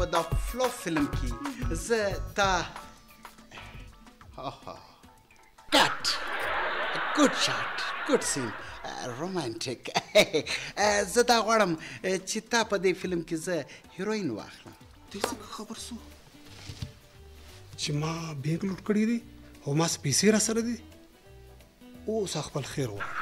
په دا فلو فلم کې زه تا کټ ګډ شاټ ګډ سین رومانټیک زه دا غواړم چې تا په دې فلم کې زه هیروین واخلم. دې څنګه خبر سو چې ما بیگ لوټ کړی دی او ما پیسې را سره دي؟ اوس خپل خیر وایه.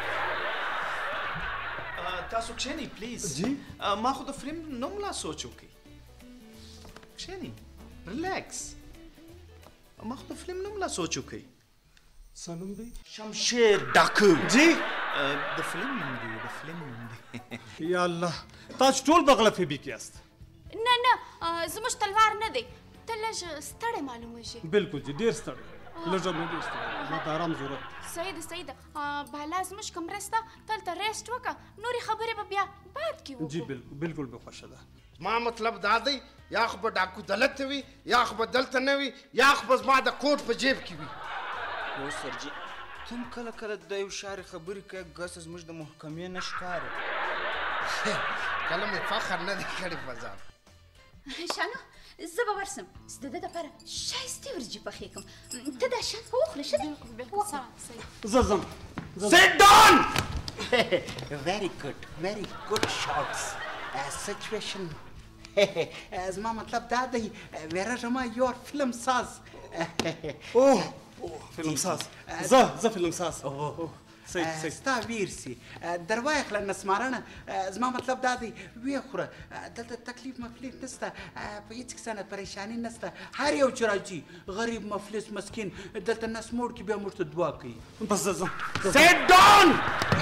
تاسو کښېنئ پلیز. جی ما خو د فلم نوم لا سوچ وکړئ. کښېنئ ریلیکس. ما خو د فلم نوم لا سوچ وکړئ. څه نوم دی؟ شمشیر ډاکو. جی د فلم نوم دی د فلم نوم دی. یا الله تاسو ټول بغله فیبیک یاست. نه نه زموږ تلوار نه دی. ته لږ ستړی معلومیږي. بالکل جی ډېر ستړی لږه مې ډېر ستړی ما د آرام ضرورت. صحیح ده صحیح ده بالا زموږ کمره شته دلته ریسټ وکړه نورې خبرې به بیا بعد کې وکړو. جی بالکل بالکل به خوښه ده. ما مطلب دا دی یا خو به ډاکو دلته وي یا خو به دلته نه وي یا خو به زما د کوټ په جیب کې وي. یو سرجي ته هم کله کله د یو شارې خبرې کوې ګس زموږ د محکمې نه ښکاري. کله مې فخر نه دی کړی په ځان. شانو زه به ورسم چې د ده دپاره ښایستې ورجې پخې کړم. ته دا شان خو وخوره ښه دی. بالکل صحیح. زه ځم. Sit down! Very good shots. Situation. زما مطلب دا دی ویرژما یور فلم ساز. اوه فلم ساز. زه فلم ساز. صحیح ستا ویر سي درواخله نسمارنه زما مطلب دا دی وی خوره دلته تکلیف مفلیس نسته په هیڅ کیسه نه پریشانی نسته. هر یو چې راځي غریب مفلس مسکین دلته نس موړ کې بیا موږ ته دعا کوي. بس زه ځم. Sit down!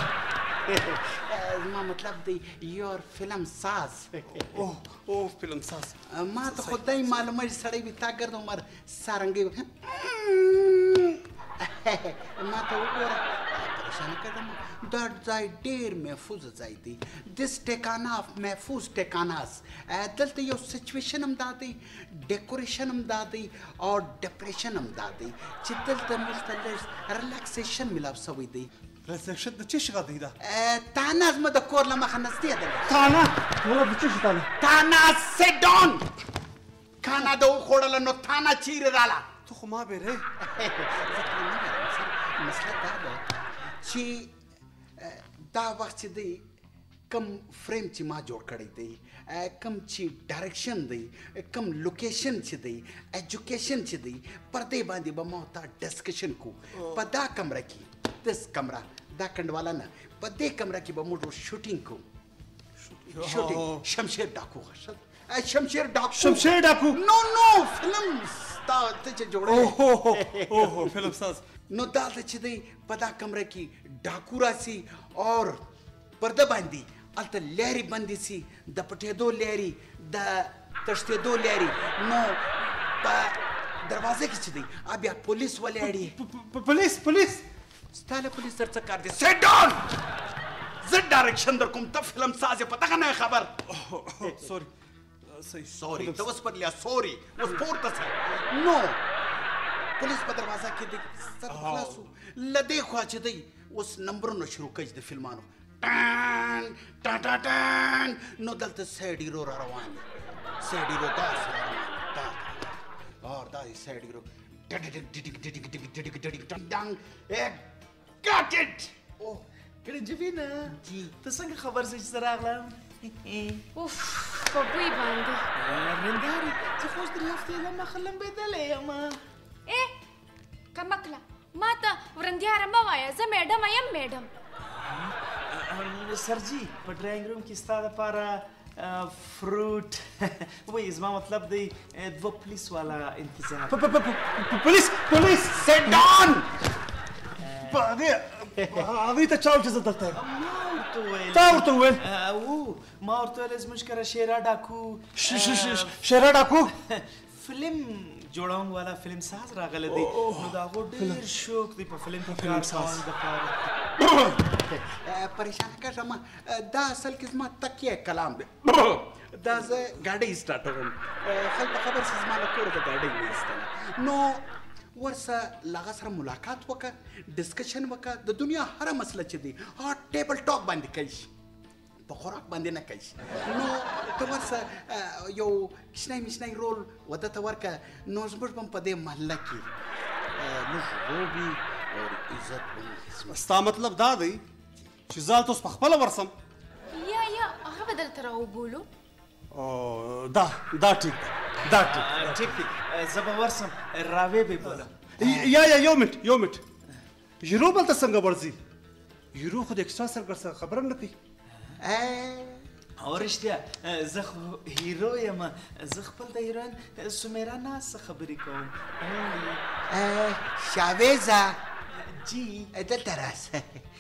زما مطلب دی یور فلم ساز. اوه فلم ساز. ما ته خدای معلومه سړی وي تا ګرد عمر سارنګي ما ته وګوره پریشانه کړم. دا ځای ډېر محفوظ ځای دی. دس ټیکانا محفوظ ټیکاناس. دلته یو سچویشن هم دا دی ډیکوریشن هم دا دی او ډپریشن هم دا دی چې دلته موږ ته لږ ریلیکسیشن میلاو سوی دی. ریلیکسیشن د څه شي غږ دی دا؟ تانا زما د کور له مخه نږدې ده. تانا مطلب د څه شي تانا؟ تانا sit down. کانا د وخوړله نو تانا چیرې راله؟ ته خو ما بیرې. مسله دا ده چې دا وخت چې دی کم فریم چې ما جوړ کړی دی کم چې ډایرکشن دی کم لوکیشن چې دی ایجوکیشن چې دی پر دې باندې به ما تا ډسکشن کو. په دا کمره کې دس کمره دا کنډواله نه په دې کمره کې به موږ شوټینګ کو. شوټینګ شمشیر ډاکو شمشیر ډاکو نو فلم ستا ته چې جوړه اوه فلم ساز. نو دا چې دی په دا کمره کې ډاکو راسي اور پرده باندې هلته لارې بندې سي د پټېدو لارې د تښتېدو لارې نو په دروازه کې چې دی بیا پولیس ولاړي. پولیس ستا له پولیس سره څه کار دی؟ Sit down! زه ډایرکشن در کوم ته فلم ساز یې په دغه نه خبر. سوري ته اوس پر لیا سوري اوس پورته سه نو پولیس په دروازه کې دی سر خلاصو له دې خوا چې دی اوس نمبرونه شروع کوي د فلمانو ټان ټا ټا ټان نو دلته سایډ هیرو را روان دی. سایډ هیرو داسې را روان دی اور داسې سایډ هیرو got it. ګرنجوینه ته څنګه خبر شې چې زه راغلم؟ اوف په بوی باندې رندارې زه خو اوس درې هفتې له مخه لمبېدلی یم. کمکله ما ته ورندیاره مه وایه زه میډمه یم میډم. سرجي په ډرایینګ روم کې ستا دپاره فروټ وایي زما مطلب دی دوه پولیس والا انتظار. پولیس Sit down! هغوی ته چا ویل چې زه دلته یم؟ تا ورته وویل؟ ما ورته ویل زموږ کره شیره ډاکو شیره ډاکو فلم جوړونګ والا فلم ساز راغلی دی نو د هغو ډېر شوق دی په فلم کې کار کول دپاره. پریشانه کږه ما دا اصل کې زما تکیه کلام دی. دا زه ګاډۍ سټارټوم خلک خبر شي زما له کوره د ګاډۍ وایستله نو ورسره له هغه سره ملاقات وکړه ډسکشن وکړه د دنیا هره مسله چې دی ټیبل ټاک باندې کوي. په خوراک باندې نه کوي نو ته ورسه یو کشنی مشنی رول وده ته ورکه نو زموږ به هم په دې محله کې موږ روبي او عزت به ستا مطلب دا دی چې زه هلته اوس په خپله ورسم یا هغه به دلته راوبولو دا ټیک ده ټیک دی زه به ورسم راوې به بولم یا یو منټ یورو بلته څنګه ورځي یورو خو د اکسټرا سرګر سره خبره نه کوي او رښتیا زه خو هیرو یم زه خپل د ایران سمیرا نه څه خبرې کوم شاویزه جی دلته راسه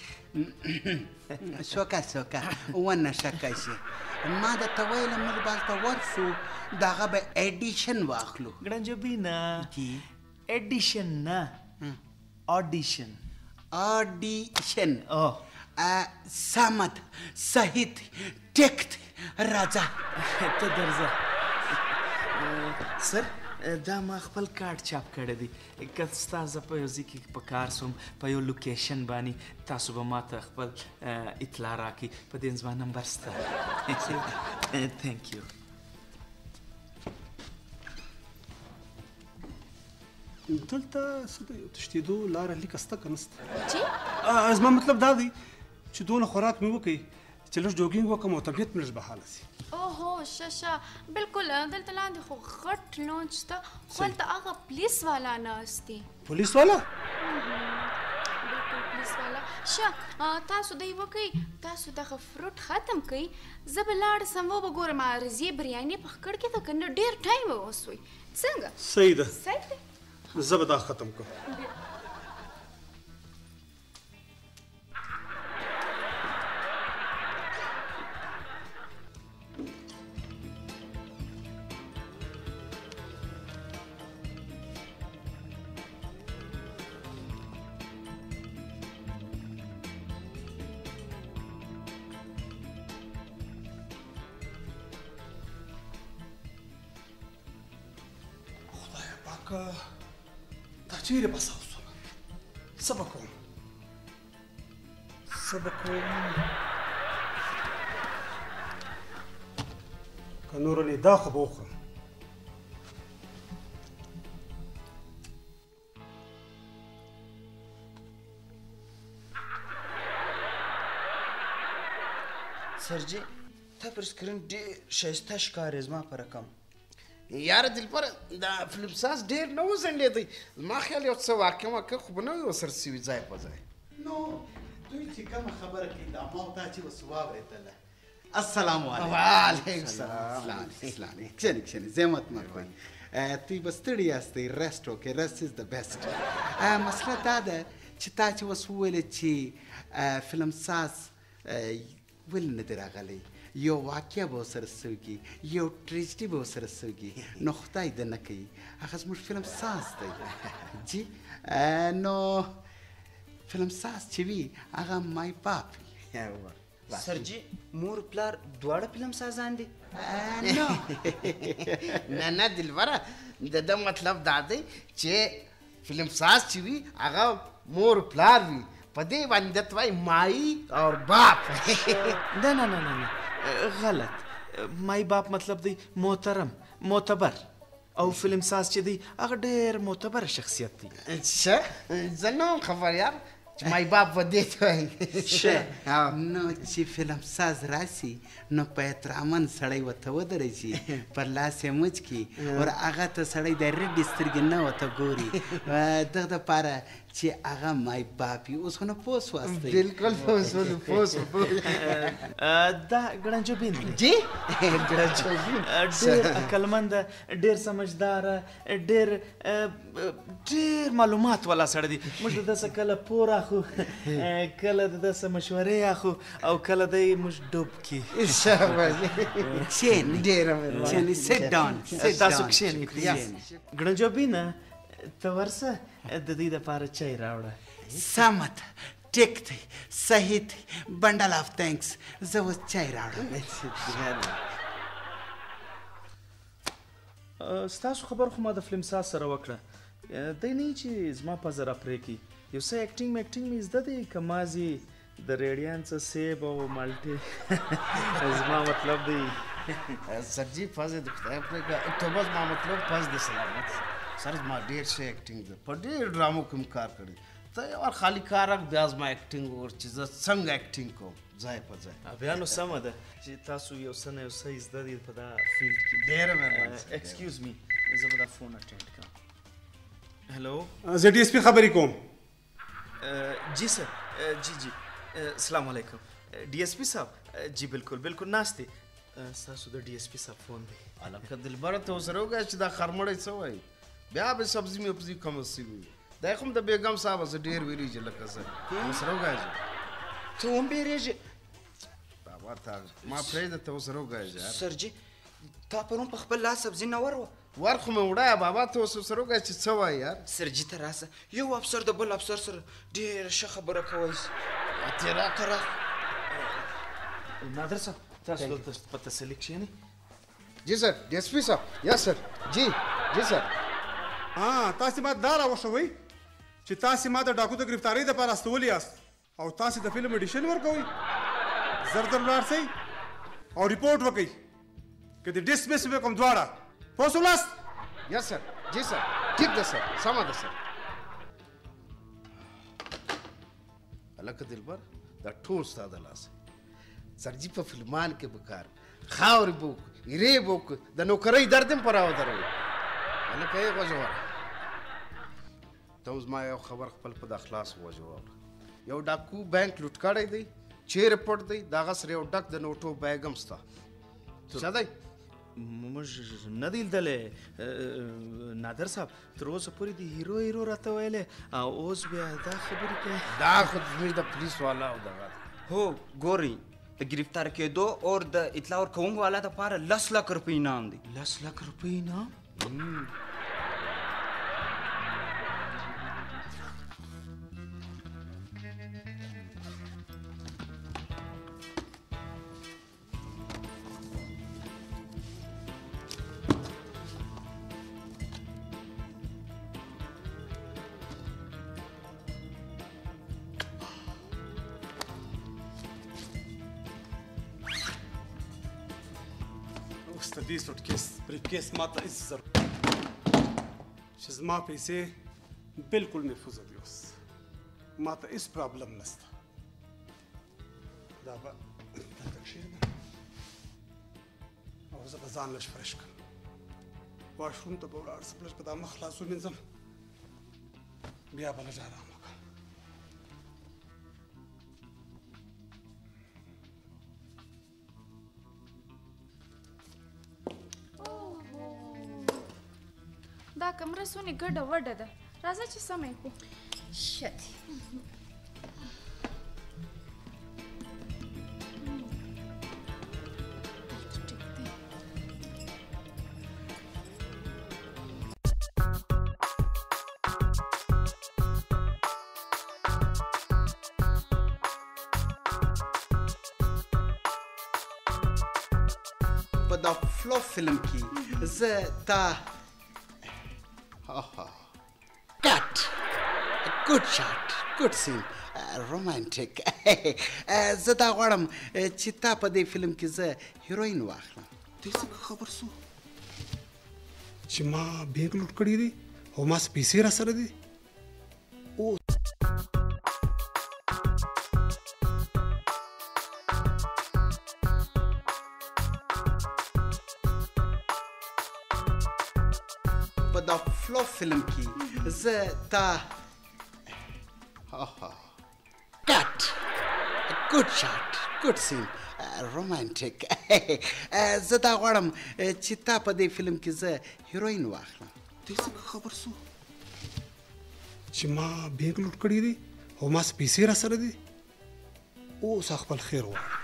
سوکه ونه شکه شي ما درته ویله موږ به هلته ورسو د هغه به ایډیشن واخلو ګړنجبینه ایډیشن نه آډیشن سمت صحیح ټیک راځه ته درځه سر دا ما خپل کارت چاپ کړی دی که ستا زه په یو ځای کې په کار سوم په یو لوکیشن باندې تاسو به ما ته خپل اطلاع راکړئ په دې زما نمبر سته تھینک یو دلته څه د تښتېدو لاره لیکه شته که نسته چې زما مطلب دا دی چې دونه خوراک مې وکړي چې لږ جوګینګ وکړم او طبیعت مې لږ بحاله شي اوهو شه بالکل دلته لاندې خو غټ لونچ ته خو هلته هغه پولیس والا ناست دي پولیس والا بالکل پولیس والا شه تاسو دی وکئ تاسو دغه فروټ ختم کئ زه به لاړ سم وبګورم عارضي بریاني پخ کړ کې ته کنه ډېر ټایم وسوي څنګه صحیح ده صحیح دی زه به دا ختم کړم دا چیرې بس اوسوم څه به کوم که نورنې دا خو به وخورم سرجي ته پر سکرین ډېر ښایسته ښکارې زما په رقم یاره دلبره دا فلم ساز ډېر نه و ځنډېدی زما خیال یو څه واقع خو به نه وي ورسره سوي ځای په ځای نو دوی چې کومه خبره کوي دا ما او تا چې اوس واورېدله السلام علیکم وعلیکم السلام کښېنئ زحمت مه کوئ دوی به ستړي یاستئ رست وکړئ رست از د بیسټ مسله دا ده چې تا چې اوس وویلې چې فلم ساز ولې نه دی راغلی یو واقعه به ورسره سوي یو ټریجډي به ورسره سوي نو خدای ده نه کوي هغه زموږ فلم ساز دی جی نو فلم ساز چې وي هغه مای باپ سرجي مور پلار دواړه فلم سازان دي نه دلبره د ده مطلب دا دی چې فلم ساز چې وي هغه مور پلار وي په دې باندې درته وایي مائی اور باپ نه غلط مای باپ مطلب دی محترم معتبر او فلم ساز چې دی هغه ډېر معتبر شخصیت دی ښه زه نه وم خبر یار چې مای باپ به دې ته وایي نو چې فلم ساز راسي نو په احترامن سړی ورته ودرېږي پر لاس یې مچ کړي ور هغه ته سړی د رډې سترګې نه ورته ګوري دغه دپاره چې هغه مای باپ وي اوس خو نه پوه سواستئ بلکل پوه دا ګړنجبین دی جی ګړنجبین ډېر عقلمنده ډېر سمجداره ډېر معلومات والا سړی دی موږ د ده څه کله پور اخو کله د ده څه مشورې اخو او کله دی موږ ډوب کي کښېنئ sit down تاسو کښېنئ ګړنجبینه ته ورسه د دې دپاره چای راوړه سمت ټیک دی صحیح دی بنډل آف تھینکس زه اوس چای راوړم ستاسو خبر خو ما د فلم ساز سره وکړه دی نه چې زما پزه راپرې کړي یو څه اکټینګ مې زده دی که مازې د ریډیان څه سیب او مالټې زما مطلب دی سر جي فاز د خدای پرېږده ته بس ما مطلب فاز د سلامت سر زما ډېر ښه ایکټینګ ده په ډېر ډرامو کې مې کار کړی ته یو خالي کار راک بیا زما ایکټینګ وګوره چې زه څنګه ایکټینګ کوم ځای په ځای بیا نو سمه ده چې تاسو یو څه نه یو څه زده دي په دا فیلډ کې ډېره مهرباني ایکسکیوز می زه به دا فون اټینډ کړم هلو زه ډي اس پي خبرې کوم جی سر جی السلام علیکم ډي اس پي صاحب جی بالکل ناست دی ستاسو د ډي اس پي صاحب فون دی هلکه دلبره ته اوس راوګه چې دا خرمړی څه وایي بیا به سبزي مې پزي کمه سوي دا خو د بیګم صاحب زه ډېر ویریږي لکه زه اوس راوګه ته هم بیریږې بابا تا ما پرېږده ته اوس راوګه سر جي تا پرون په خپل لاس سبزي نه ور خو مې وړایه بابا ته اوس راوګه چې څه وایي یار سر جي ته راسه یو افسر د بل افسر سره ډېره ښه خبره کوئ ته راته نادر صاحب تاسو دلته په تسلي کښېنئ جی سر ډي اس پي صاحب یا سر جی سر تاسې ما دا راوښوئ چې تاسې ما د ډاکو د ګرفتارۍ دپاره استولي یاست او تاسې د فلم ایډیشن ورکوئ زر در ولاړ سئ او ریپورټ وکئ که د ډسمس به کوم دواړه پوه شولاست یا سر جی سر ټیک ده سر سمه ده سر هلکه دلبر دا ټول ستا د لاسه سر جي په فلمان کې به کار خاورې به وکړو ایرې به وکړو د نوکرۍ درد هم په راودروي هلکه یې غوږه ته اوس ما یو خبر خپل په د اخلاص وجه واوره یو ډاکو بینک لوټ کړی دی چیرې پټ دی د هغه سره یو ډک د نوټو بیګ هم شته څه دی موږ نه دی لیدلی نادر صاحب تر اوسه پورې د هیرو راته ویلی او اوس بیا دا خبرې کوي دا خو زموږ د پولیس والا او دغه هو ګورئ د ګرفتار کېدو او د اطلاع ورکوونکو والا دپاره 10 لک روپۍ انعام دی 10 لک روپۍ انعام اوس د دې سوټکیس بریفکیس ماته هېڅ ضرورت چې زما پیسې بالکل محفوظه دي اوس ماته هېڅ پرابلم نشته دا به دلته کښېږدم او زه به ځان لږ فرش کړم واشروم ته به ولاړ شم لږ به دا مخ خلاص ومینځم بیا به لږ ارام وکړم دا کمره څونه ګډه وډه ده راځه چې سمه یې کړو ښه دی په دا فلو فلم کې زه تا کټ ګډ شاټ ګډ سین رومانټیک زه دا غواړم چې تا په دې فلم کې زه هیروین واخلم دې څنګه خبر سو چې ما بینک لوټ کړی دی او ما پیسې را سره دي په دا فلو فلم کې زه تا کټ ګډ شاټ ګډ سین رومانټیک زه دا غواړم چې تا په دې فلم کې زه هیروین واخلم دې څنګه خبر سو چې ما بینک لوټ کړی دی او ما پیسې را سره دي اوس خپل خیر وغواړه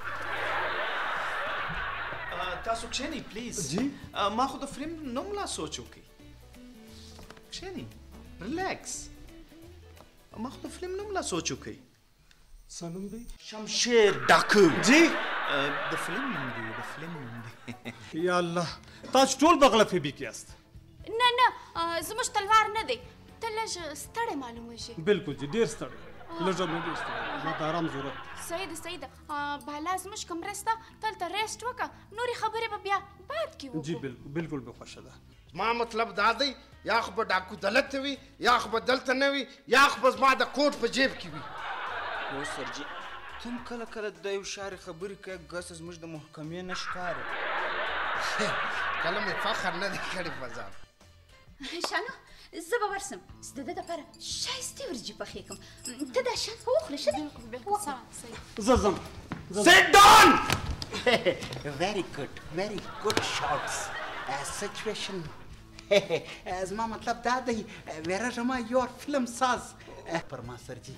تاسو کښېنئ پلیز جی ما خو د فلم نوم لا سوچ وکړئ کښېنئ ریلیکس ما خو د فلم نوم لا سوچ وکړئ څه نوم دی شمشیر ډاکو جی د فلم نوم دی یا الله تاسو ټول بغله فیبیک یاست نه زموږ تلوار نه دی ته لږ ستړی معلومیږي بالکل جی ډېر ستړی لږه مې ډېر ما د آرام ضرورت صحیح ده بالا زموږ کمره شته دلته ریسټ وکړه نورې خبرې به بیا بعد کې وکړو جی بالکل به خوښه ده ما مطلب دا دی یا خو به ډاکو دلته وي یا خو به دلته نه وي یا خو به زما د کوټ په جیب کې وي یو سرجي ته هم کله کله د یو شارې خبرې کوې ګس زموږ د محکمې نه ښکاري کله مې فخر نه دی کړی په ځان شانو زه به ورسم زه د ده دپاره ښایستې ورجې پخې کړم ته دا شان به وخورې ښه بالکل صحیح زه ځم Sit down! Very good shots. Situation. زما مطلب دا دی ویره ما یور فلم ساز پر ما سرجي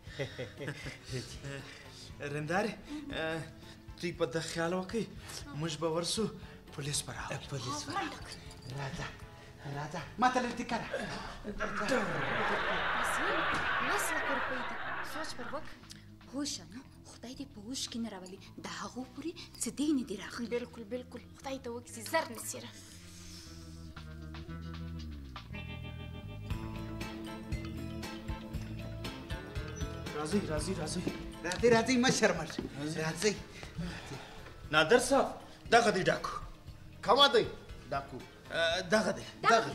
رندارې دوی په ده خیال وکړئ موږ به ورسو پولیس به راوړو پولیس راځه ما ته لږ دقت لس لکه روپۍ دي سوچ پر وکړه هو شانو خدای دې په اوښ کې نه راولي د هغو پورې څه دی نه دي راغلي بالکل خدای ته وکړي زر نصیره راځئ مشر راځئ نادر صاحب دغه دی ډاکو کومه دی ډاکو دغه دی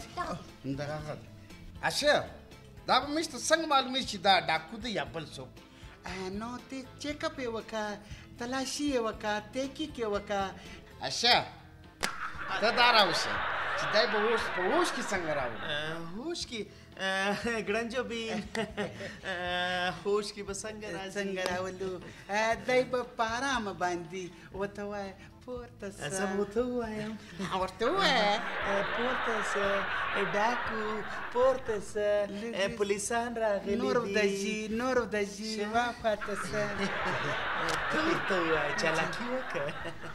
اشه دا به موږ ته څنګه معلومېږي چې دا ډاکو دی یا بل څوک نو ته چیکاپ یې وکړه تلاشي یې وکړه تحقیق یې وکړه اشه ته دا راوشه چې دی به اوس په اوښ کې څنګه راوړي هوش کې ګړنجو بین هوش کې به څنګه راولو دی به په ارامه باندې ورته وایه پورته زه به ورته ووایم ورته ووایه پورته سه ډاکو پورته سه پولیسان راغلي نور د ځي واخواته سه ته ورته ووایه چالاکي وکړه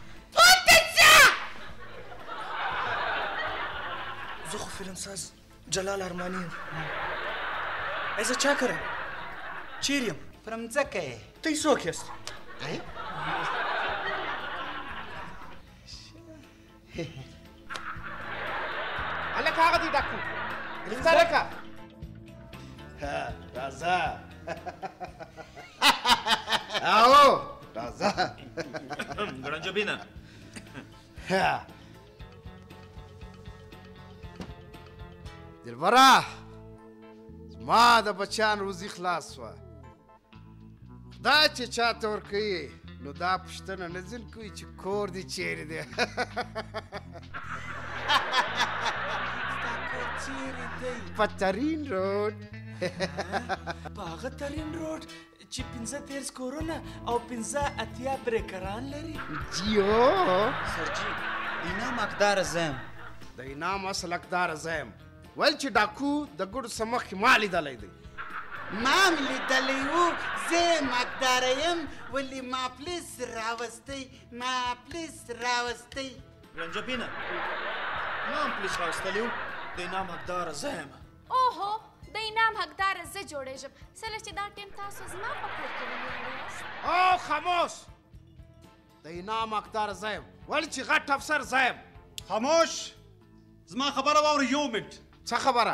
زه خو فلمساز جلال ارماني یم زه چا کرم چیر یم پر مځکه یې ته څوک یاست هلکه هغه دی ډاکو رښتا لکه راځه او راځه ګړنجو بینه دلبره زما د بچیان روزي خلاص شوه خدای چې چاته ورکوي نو دا پوښتنه نه ځین کوي چې کور دې چیرې دی په ترین روډ په هغه ترین روډ چې 15 کورونه او 15 بریکران لري جیو سرجي انعام حقداره زه یم د انعام اصل حقداره زه یم ویل چې ډاکو د ګوډو څه مخکې ما لیدلی دی ما هم لیدلی و زه یم حقداره یم ولې ما پولیس راوستی ګړنجو بینه ما هم پولیس راوستلی و د انعام حقداره زه یم اوهو د انعام حقداره زه جوړېږم سله چې دا ټیم تاسو زما په کور کې ولاړ یاست او خاموش د انعام حقداره زه یم ولې چې غټ افسر زه یم خاموش زما خبره واورئ یو منټ څه خبره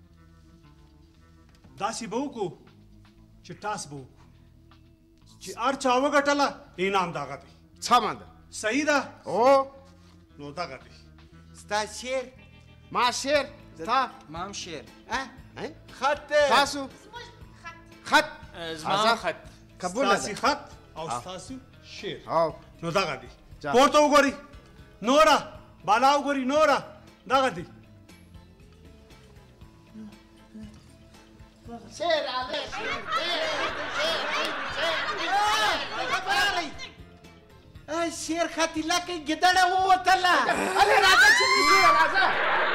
داسې به وکړو چې ټاس به وکړو چې هر چا وګټله انعام دغه دی سمه ده صحیح ده او نو دغه دی ستا شعر ما شعر ستا ما هم شعر خط تاسو خط زما خط قبوله ده ستاسې خط او ستاسو شعر او نو دغه دی پورته وګورئ نوره بالا وګورئ نوره دغه دی شعر خط لکه ګیدړه ووتله راځه چې راځه